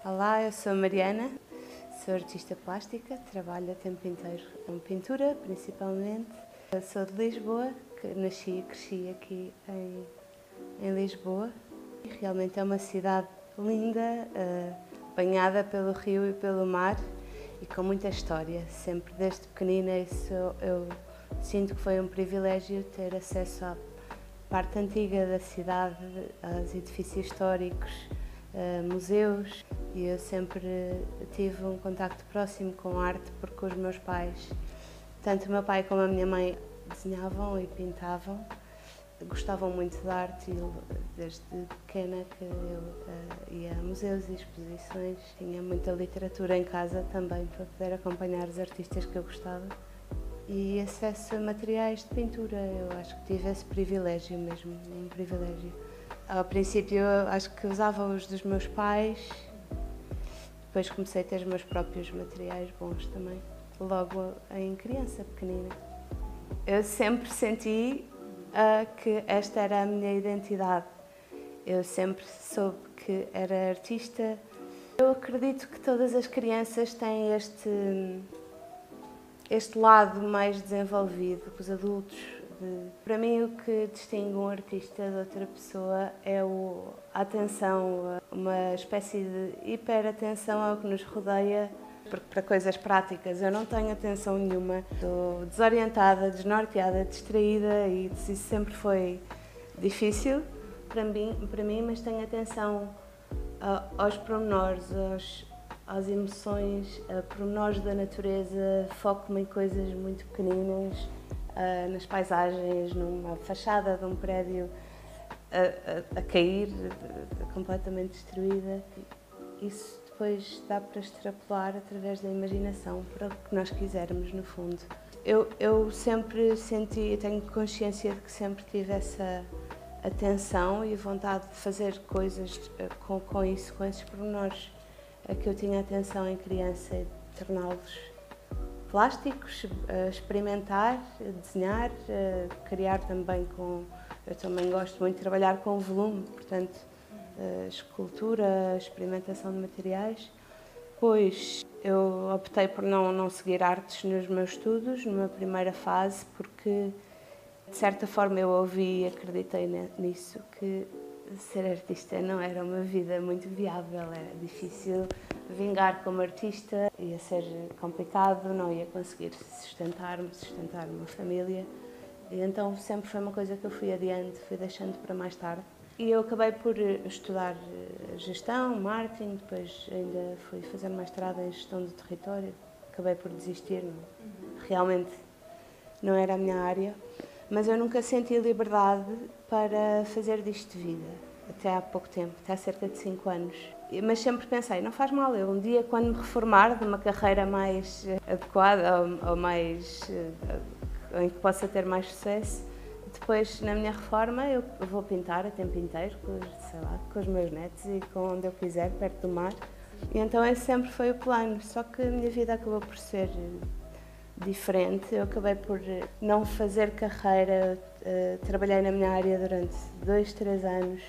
Olá, eu sou a Mariana, sou artista plástica, trabalho a tempo inteiro com pintura, principalmente. Eu sou de Lisboa, que nasci e cresci aqui em Lisboa. E realmente é uma cidade linda, banhada pelo rio e pelo mar e com muita história. Sempre desde pequenina eu sinto que foi um privilégio ter acesso à parte antiga da cidade, aos edifícios históricos, museus, e eu sempre tive um contacto próximo com a arte porque os meus pais, tanto o meu pai como a minha mãe, desenhavam e pintavam, gostavam muito de arte e desde pequena que eu ia a museus e exposições, tinha muita literatura em casa também para poder acompanhar os artistas que eu gostava. E acesso a materiais de pintura, eu acho que tive esse privilégio mesmo, um privilégio. Ao princípio eu acho que usava os dos meus pais, depois comecei a ter os meus próprios materiais bons também, logo em criança, pequenina. Eu sempre senti que esta era a minha identidade, eu sempre soube que era artista. Eu acredito que todas as crianças têm este lado mais desenvolvido que os adultos. Para mim, o que distingue um artista de outra pessoa é a atenção, uma espécie de hiperatenção ao que nos rodeia, porque para coisas práticas eu não tenho atenção nenhuma, estou desorientada, desnorteada, distraída e isso sempre foi difícil para mim, mas tenho atenção aos pormenores, às emoções, a pormenores da natureza, foco-me em coisas muito pequeninas, nas paisagens, numa fachada de um prédio a cair, completamente destruída. Isso depois dá para extrapolar através da imaginação para o que nós quisermos, no fundo. Eu sempre senti, tenho consciência de que sempre tive essa atenção e vontade de fazer coisas com isso, com esses pormenores. Que eu tinha atenção em criança e de torná-los plásticos, experimentar, desenhar, criar também com... Eu também gosto muito de trabalhar com volume, portanto, escultura, experimentação de materiais. Depois eu optei por não seguir artes nos meus estudos, numa primeira fase, porque de certa forma eu ouvi e acreditei nisso, que ser artista não era uma vida muito viável, era difícil vingar como artista, ia ser complicado, não ia conseguir sustentar uma família. E então sempre foi uma coisa que eu fui adiante, fui deixando para mais tarde. E eu acabei por estudar gestão, marketing, depois ainda fui fazer mestrado em gestão do território. Acabei por desistir, realmente não era a minha área. Mas eu nunca senti liberdade para fazer disto de vida, até há pouco tempo, até há cerca de 5 anos. Mas sempre pensei, não faz mal, eu um dia quando me reformar de uma carreira mais adequada ou mais, em que possa ter mais sucesso, depois na minha reforma eu vou pintar a tempo inteiro, sei lá, com os meus netos e com onde eu quiser, perto do mar. E então esse sempre foi o plano, só que a minha vida acabou por ser diferente. Eu acabei por não fazer carreira, trabalhei na minha área durante 2, 3 anos,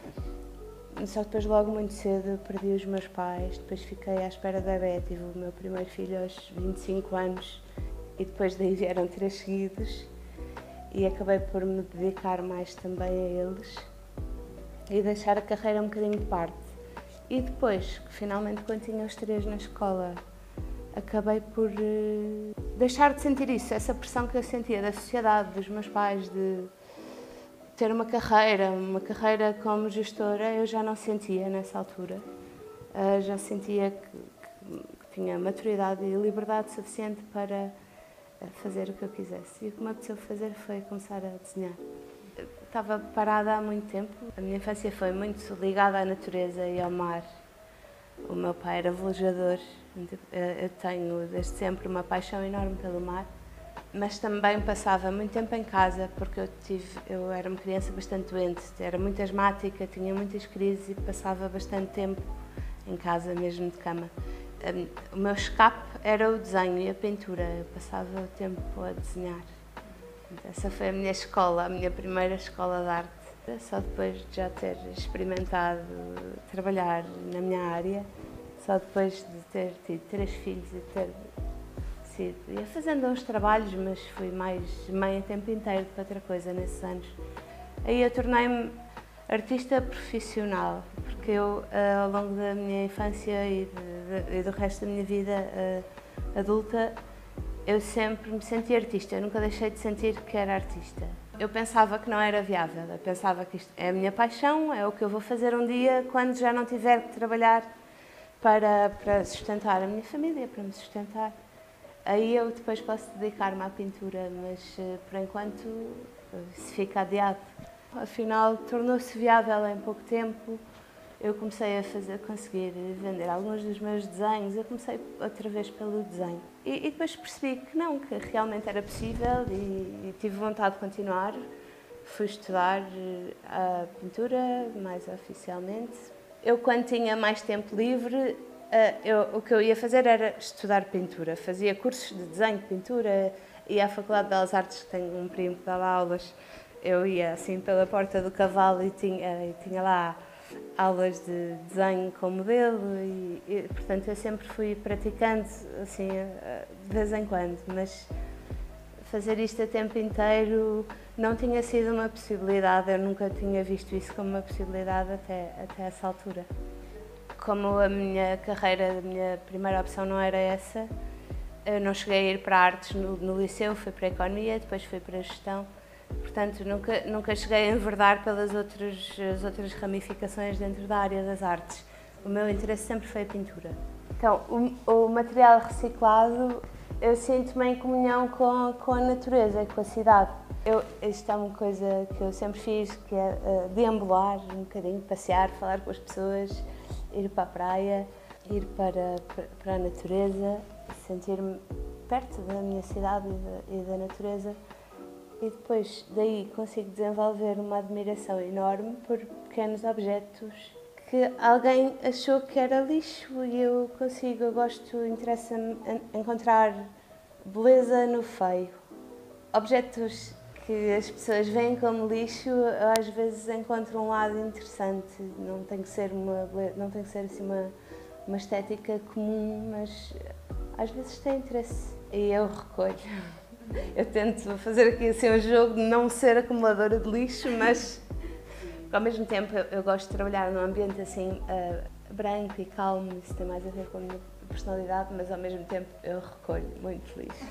só que depois logo muito cedo perdi os meus pais, depois fiquei à espera da bebé, tive o meu primeiro filho aos 25 anos e depois daí vieram 3 seguidos e acabei por me dedicar mais também a eles e deixar a carreira um bocadinho de parte. E depois, finalmente, quando tinha os 3 na escola, acabei por deixar de sentir isso, essa pressão que eu sentia da sociedade, dos meus pais, de ter uma carreira como gestora, eu já não sentia nessa altura. Já sentia que tinha maturidade e liberdade suficiente para fazer o que eu quisesse. E o que me apeteceu fazer foi começar a desenhar. Estava parada há muito tempo. A minha infância foi muito ligada à natureza e ao mar. O meu pai era velejador, eu tenho desde sempre uma paixão enorme pelo mar, mas também passava muito tempo em casa porque eu era uma criança bastante doente, era muito asmática, tinha muitas crises e passava bastante tempo em casa, mesmo de cama. O meu escape era o desenho e a pintura, eu passava o tempo a desenhar. Essa foi a minha escola, a minha primeira escola de arte. Só depois de já ter experimentado trabalhar na minha área, só depois de ter tido 3 filhos e ter sido... Ia fazendo uns trabalhos, mas fui mais mãe a tempo inteiro para outra coisa nesses anos. Aí eu tornei-me artista profissional, porque eu, ao longo da minha infância e do resto da minha vida adulta, eu sempre me senti artista, eu nunca deixei de sentir que era artista. Eu pensava que não era viável, eu pensava que isto é a minha paixão, é o que eu vou fazer um dia quando já não tiver que trabalhar para sustentar a minha família, para me sustentar. Aí eu depois posso dedicar-me à pintura, mas por enquanto se fica adiado. Afinal, tornou-se viável em pouco tempo. Eu comecei a conseguir vender alguns dos meus desenhos. Eu comecei outra vez pelo desenho. E depois percebi que não, que realmente era possível e tive vontade de continuar. Fui estudar a pintura, mais oficialmente. Eu, quando tinha mais tempo livre, o que eu ia fazer era estudar pintura. Fazia cursos de desenho, de pintura, ia à Faculdade de Belas Artes, que tenho um primo que dava aulas. Eu ia assim pela Porta do Cavalo e tinha lá aulas de desenho com modelo e portanto eu sempre fui praticando assim de vez em quando, mas fazer isto a tempo inteiro não tinha sido uma possibilidade, eu nunca tinha visto isso como uma possibilidade até essa altura. Como a minha carreira, a minha primeira opção não era essa, eu não cheguei a ir para artes no liceu, fui para a economia, depois fui para a gestão. Portanto, nunca cheguei a enverdar pelas outras ramificações dentro da área das artes. O meu interesse sempre foi a pintura. Então, o material reciclado, eu sinto-me em comunhão com a natureza e com a cidade. Isto é uma coisa que eu sempre fiz, que é deambular um bocadinho, passear, falar com as pessoas, ir para a praia, ir para a natureza, sentir-me perto da minha cidade e da natureza. E depois daí consigo desenvolver uma admiração enorme por pequenos objetos que alguém achou que era lixo e eu interessa-me encontrar beleza no feio. Objetos que as pessoas veem como lixo, às vezes encontram um lado interessante. Não tem que ser assim uma estética comum, mas às vezes tem interesse e eu recolho. Eu tento fazer aqui assim um jogo de não ser acumuladora de lixo, mas ao mesmo tempo eu gosto de trabalhar num ambiente assim branco e calmo, isso tem mais a ver com a minha personalidade, mas ao mesmo tempo eu recolho muito lixo.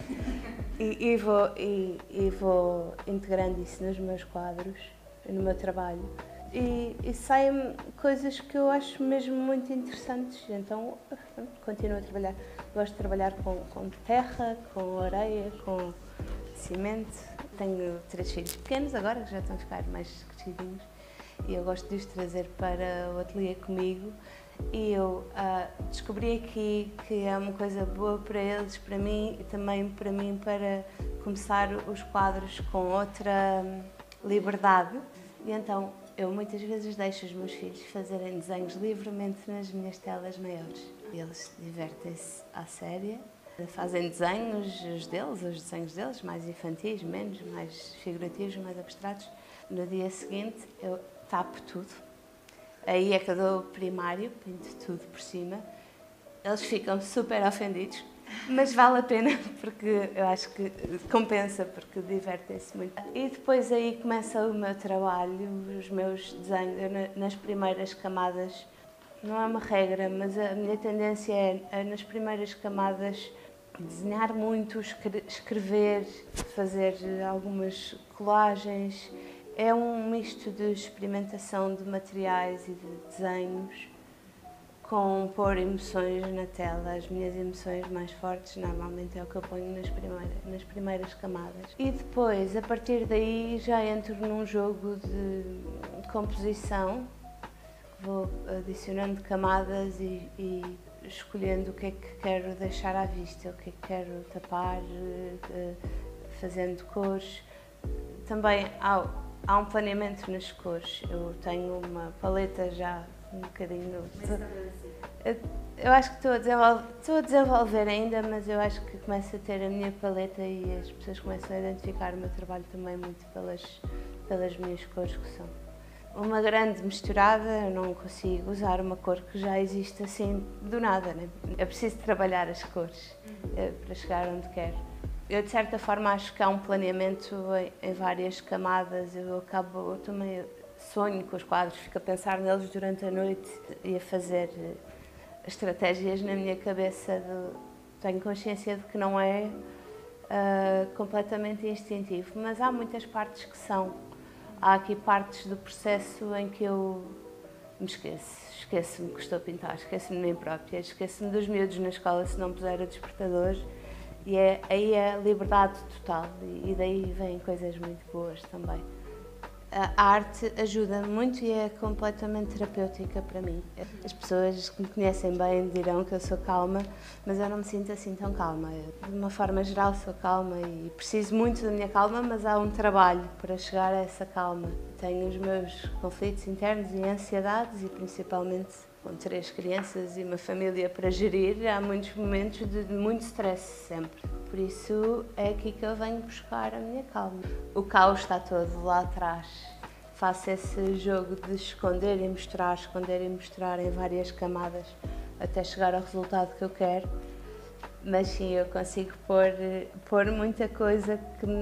E vou integrando isso nos meus quadros, no meu trabalho. E saem coisas que eu acho mesmo muito interessantes, então continuo a trabalhar. Gosto de trabalhar com terra, com areia, com cimento. Tenho 3 filhos pequenos agora, que já estão a ficar mais crescidinhos, e eu gosto de os trazer para o ateliê comigo. E eu descobri aqui que é uma coisa boa para eles, para mim e também para mim, para começar os quadros com outra liberdade. E então eu muitas vezes deixo os meus filhos fazerem desenhos livremente nas minhas telas maiores. Eles divertem-se à séria, fazem desenhos os desenhos deles, mais infantis, menos, mais figurativos, mais abstratos. No dia seguinte eu tapo tudo. Aí é que eu dou o primário, pinto tudo por cima. Eles ficam super ofendidos, mas vale a pena porque eu acho que compensa, porque divertem-se muito. E depois aí começa o meu trabalho, os meus desenhos. Eu, nas primeiras camadas, não é uma regra, mas a minha tendência é nas primeiras camadas desenhar muito, escrever, fazer algumas colagens. É um misto de experimentação de materiais e de desenhos com pôr emoções na tela. As minhas emoções mais fortes normalmente é o que eu ponho nas primeiras camadas. E depois, a partir daí, já entro num jogo de composição. Vou adicionando camadas e escolhendo o que é que quero deixar à vista, o que é que quero tapar, fazendo cores. Também há um planeamento nas cores. Eu tenho uma paleta já um bocadinho... Eu acho que estou a desenvolver ainda, mas eu acho que começo a ter a minha paleta e as pessoas começam a identificar o meu trabalho também muito pelas minhas cores que são. uma grande misturada, eu não consigo usar uma cor que já existe assim do nada, né? É preciso trabalhar as cores para chegar onde quero. Eu, de certa forma, acho que há um planeamento em várias camadas. Eu também sonho com os quadros, fico a pensar neles durante a noite e a fazer estratégias na minha cabeça. Tenho consciência de que não é completamente instintivo, mas há muitas partes que são. Há aqui partes do processo em que eu me esqueço-me que estou a pintar, esqueço-me de mim própria, esqueço-me dos miúdos na escola se não puser a despertador, e aí é liberdade total, e daí vêm coisas muito boas também. A arte ajuda muito e é completamente terapêutica para mim. As pessoas que me conhecem bem dirão que eu sou calma, mas eu não me sinto assim tão calma. De uma forma geral sou calma e preciso muito da minha calma, mas há um trabalho para chegar a essa calma. Tenho os meus conflitos internos e ansiedades e principalmente com 3 crianças e uma família para gerir, há muitos momentos de muito stress sempre. Por isso é aqui que eu venho buscar a minha calma. O caos está todo lá atrás. Faço esse jogo de esconder e mostrar em várias camadas até chegar ao resultado que eu quero. Mas sim, eu consigo pôr muita coisa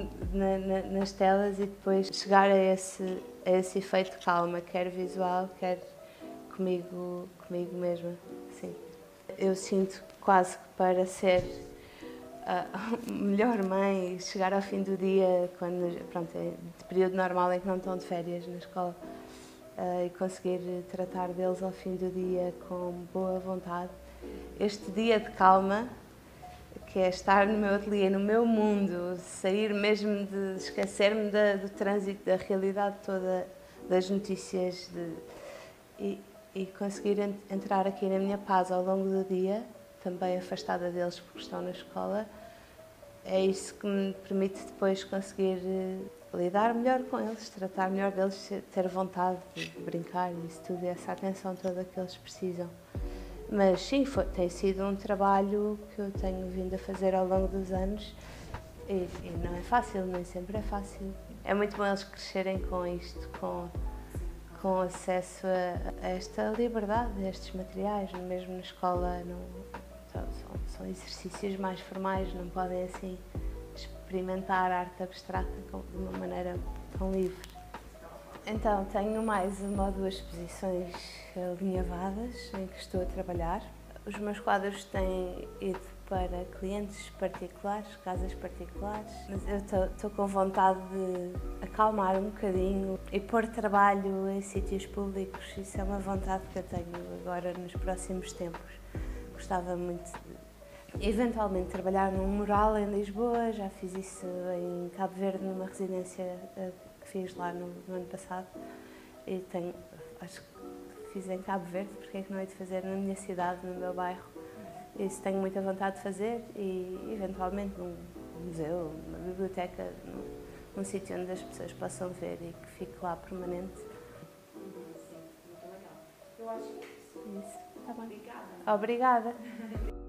nas telas e depois chegar a esse efeito de calma, quer visual, quer comigo mesma. Sim. Eu sinto quase que para ser a melhor mãe, chegar ao fim do dia, quando pronto, é de período normal em que não estão de férias na escola, e conseguir tratar deles ao fim do dia com boa vontade. Este dia de calma, que é estar no meu ateliê, no meu mundo, sair mesmo de esquecer-me do trânsito, da realidade toda, das notícias, e conseguir entrar aqui na minha paz ao longo do dia, também afastada deles porque estão na escola, é isso que me permite depois conseguir lidar melhor com eles, tratar melhor deles, ter vontade de brincar e isso tudo, essa atenção toda que eles precisam. Mas sim, tem sido um trabalho que eu tenho vindo a fazer ao longo dos anos e não é fácil, nem sempre é fácil. É muito bom eles crescerem com isto, com acesso a esta liberdade, a estes materiais, mesmo na escola são exercícios mais formais, não podem assim experimentar arte abstrata de uma maneira tão livre. Então, tenho mais uma ou 2 exposições alinhavadas em que estou a trabalhar. Os meus quadros têm ido para clientes particulares, casas particulares, mas eu estou com vontade de acalmar um bocadinho e pôr trabalho em sítios públicos. Isso é uma vontade que eu tenho agora nos próximos tempos. Gostava muito de, eventualmente, trabalhar num mural em Lisboa, já fiz isso em Cabo Verde, numa residência que fiz lá no ano passado, e acho que fiz em Cabo Verde, porque é que não hei de fazer na minha cidade, no meu bairro. Isso tenho muita vontade de fazer e, eventualmente, num museu, numa biblioteca, num sítio onde as pessoas possam ver e que fique lá permanente. Sim, muito legal. Eu acho que é isso. Isso, está bem. Obrigada. Obrigada.